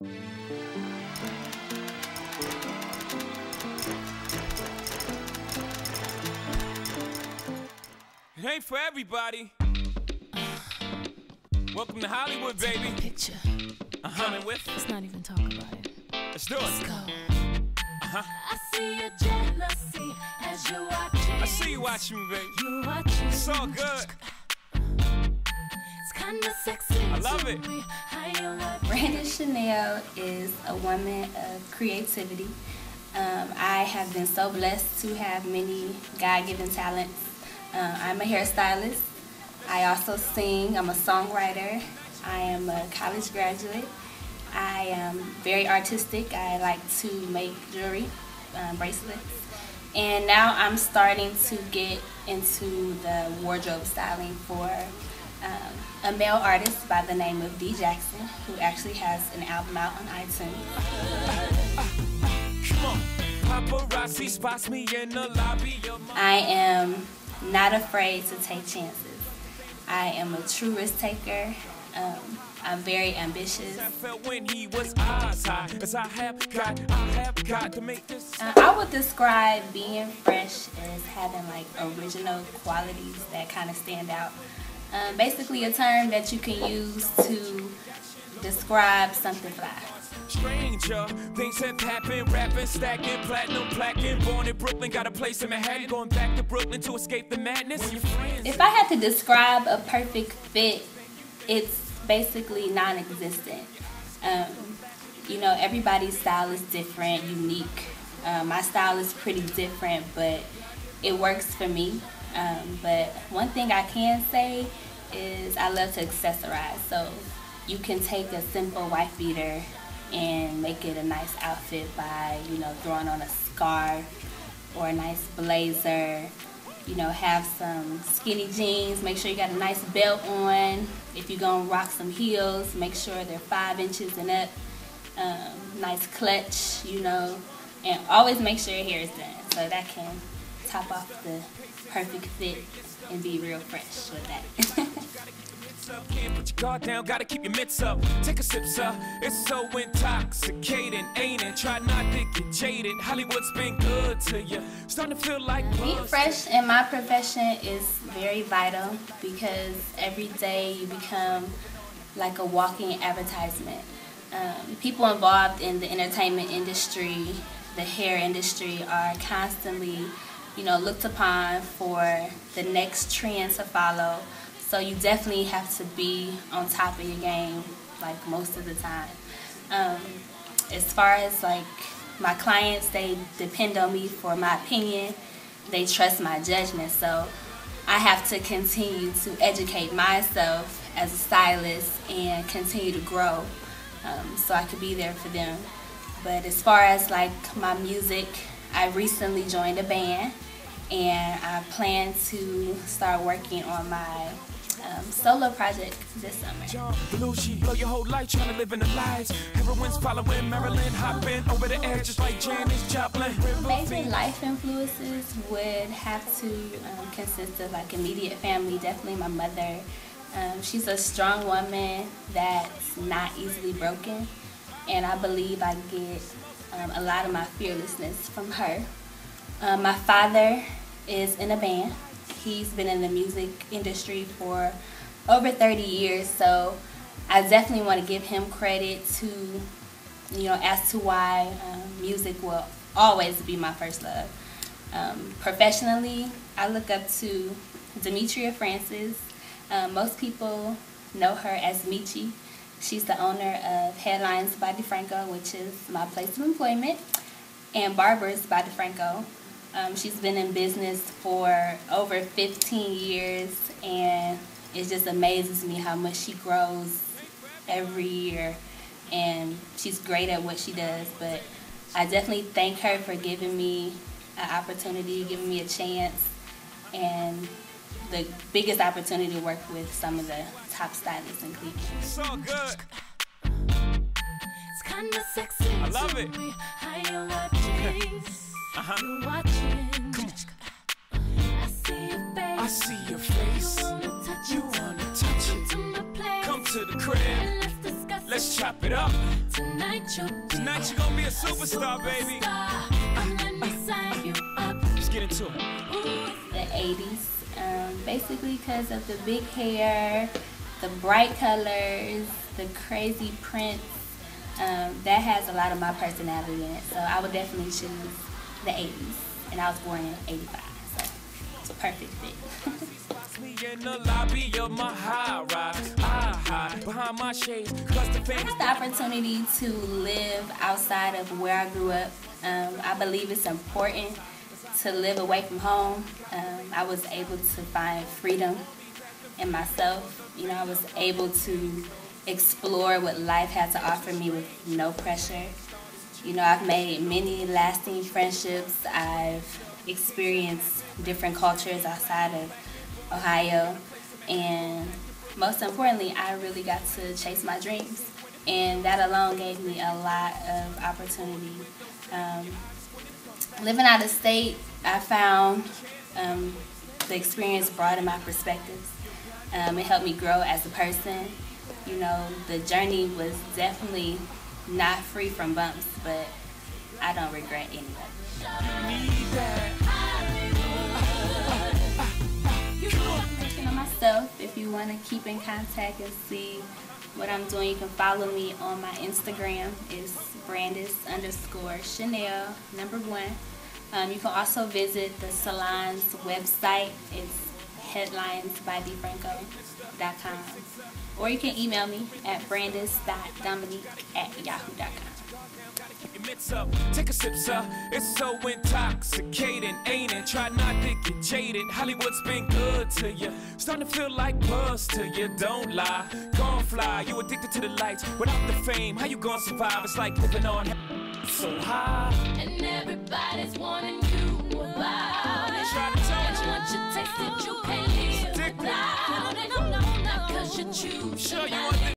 It ain't for everybody. Welcome to Hollywood, baby. Take a picture. Coming with. Let's not even talk about it. Let's do it. Let's go. I see your jealousy as you're watching. I see you watching me, baby. You're watching. It's all good. It's kinda sexy. I love it. How you watching. Brandis Chanel is a woman of creativity. I have been so blessed to have many God-given talents. I'm a hairstylist. I also sing. I'm a songwriter. I am a college graduate. I am very artistic. I like to make jewelry, bracelets. And now I'm starting to get into the wardrobe styling for a male artist by the name of D. Jackson, who actually has an album out on iTunes. Paparazzi spots me in the lobby. I am not afraid to take chances. I am a true risk taker. I'm very ambitious. I would describe being fresh as having like original qualities that kind of stand out. Basically a term that you can use to describe something fly. Stranger, things have happened, rapping, stacking, platinum, plaquing, born in Brooklyn, got a place in Manhattan, going back to Brooklyn to escape the madness. If I had to describe a perfect fit, it's basically non-existent. You know, everybody's style is different, unique. My style is pretty different, but it works for me. But one thing I can say is I love to accessorize. So you can take a simple wife beater and make it a nice outfit by, you know, throwing on a scarf or a nice blazer. You know, have some skinny jeans, make sure you got a nice belt on. If you're gonna rock some heels, make sure they're 5 inches and up. Nice clutch, you know, and always make sure your hair is done. So that can top off the perfect fit and be real fresh with that. Can't put your guard down, gotta keep your mitts up. Take a sip, sir. It's so intoxicating, ain't it? Try not to get jaded. Hollywood's been good to you. Starting to feel like being fresh in my profession is very vital because every day you become like a walking advertisement. People involved in the entertainment industry, the hair industry, are constantly, you know, looked upon for the next trend to follow. So you definitely have to be on top of your game, like most of the time. As far as like my clients, they depend on me for my opinion. They trust my judgment. So I have to continue to educate myself as a stylist and continue to grow so I could be there for them. But as far as like my music, I recently joined a band and I plan to start working on my solo project this summer. Blow your whole life trying to live in the lives. Everyone's following Marilyn, hopping over the edge just like Janis Joplin. Major life influences would have to consist of like immediate family. Definitely my mother. She's a strong woman that's not easily broken, and I believe I get a lot of my fearlessness from her. My father is in a band. He's been in the music industry for over 30 years, so I definitely want to give him credit to, you know, as to why music will always be my first love. Professionally, I look up to Demetria Francis. Most people know her as Michi. She's the owner of Headlines by DeFranco, which is my place of employment, and Barbers by DeFranco. She's been in business for over 15 years, and it just amazes me how much she grows every year, and she's great at what she does. But I definitely thank her for giving me an opportunity, giving me a chance, and the biggest opportunity to work with some of the top stylists in Cleveland. So good. It's kinda sexy. I love it. How you watching? You watching. Come on. I see your face. I see your face. You wanna touch it. Come to the crib. And let's discuss Let's chop it up. tonight you'll be. Tonight you're gonna be a superstar, baby. Let me sign you up. Let's get into it. The 80s, basically because of the big hair, the bright colors, the crazy prints. That has a lot of my personality in it, so I would definitely choose the 80s. And I was born in 85, so it's a perfect fit. Me in the lobby of my high rise, behind my shades, cause the I had the opportunity to live outside of where I grew up. I believe it's important to live away from home. I was able to find freedom in myself. You know, I was able to explore what life had to offer me with no pressure. You know, I've made many lasting friendships. I've experienced different cultures outside of Ohio, and most importantly, I really got to chase my dreams, and that alone gave me a lot of opportunity. Living out of state, I found the experience broadened my perspectives. It helped me grow as a person. You know, the journey was definitely not free from bumps, but I don't regret any of it. Myself, if you want to keep in contact and see what I'm doing, you can follow me on my Instagram. It's Brandis_Chanel #1. You can also visit the salon's website. It's headlinesbydefranco.com, or you can email me at brandis.dominique@yahoo.com. Take a sip, sir. It's so intoxicating, ain't it? Try not to get jaded. Hollywood's been good to you. Starting to feel like buzz to you. Don't lie, gon' fly. You addicted to the lights without the fame. How you gon' survive? It's like living on so high. And everybody's wanting you about it. Try to tell And once you taste it, you can't live without it. No, 'cause you choose. Sure you